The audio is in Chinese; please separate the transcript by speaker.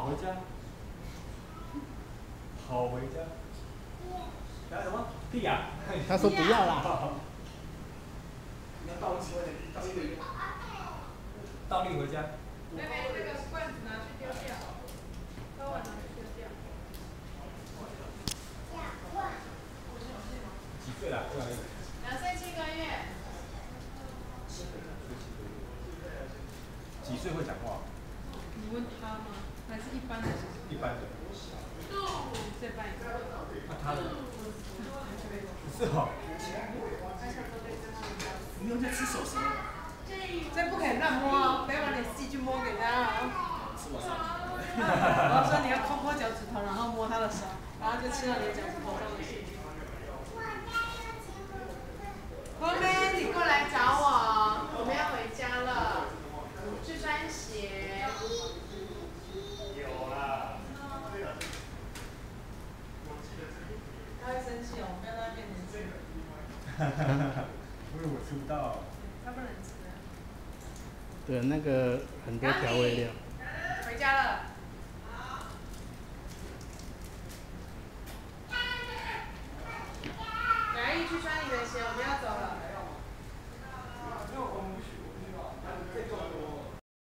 Speaker 1: 回家，好回家。讲什么？屁呀！
Speaker 2: 他说不要啦。
Speaker 1: 你要倒立回家。倒立回家。
Speaker 3: 妹妹，那个罐子拿去丢掉，喝完拿去丢掉。
Speaker 1: 几岁了？不好意思。
Speaker 3: 2岁7个月。
Speaker 1: 几岁会讲话？
Speaker 3: 你问他吗？还是一般的？
Speaker 1: 一般的。
Speaker 3: 1岁半以上。
Speaker 1: 那他呢？是哦。你有在吃手手？
Speaker 3: 这不可以乱摸哦，不要把你的细菌摸给他哦。
Speaker 1: 是我上。
Speaker 3: 然后说你要抠抠脚趾头，然后摸他的手，然后就吃到你的脚趾头上的细菌。后面你过来找我，我们要回家了，去穿鞋。
Speaker 1: 有啦。
Speaker 3: 他会生气哦，我们不要在他面前吃。
Speaker 1: 因为我吃不到。
Speaker 3: 他不能吃。
Speaker 2: 对，那个很多调味料。
Speaker 3: 回家了。